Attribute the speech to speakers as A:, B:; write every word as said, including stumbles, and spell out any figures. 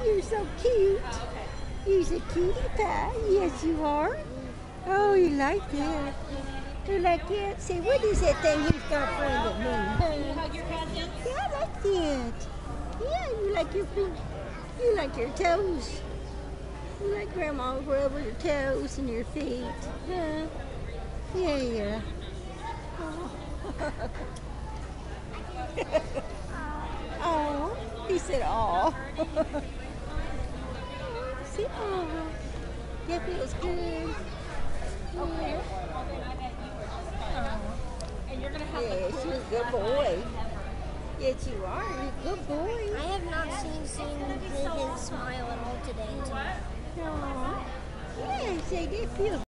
A: You're so cute. You're a cutie pie. Yes, you are. Oh, you like that. You like that? Say, what is that thing he's got pointed at me?
B: Hug your cousin?
A: Yeah, I like that. Yeah, you like your feet. You like your toes. You like Grandma rub your toes and your feet. Huh? Yeah, yeah. Oh, he said, oh. See, oh, that feels good.
B: Okay. And you're going to have
A: Yeah,
B: the
A: she's a good boy. Yes, you are. You're a good boy.
C: I have not seen seen his smile at all today.
A: Aww. Yeah, say, that feels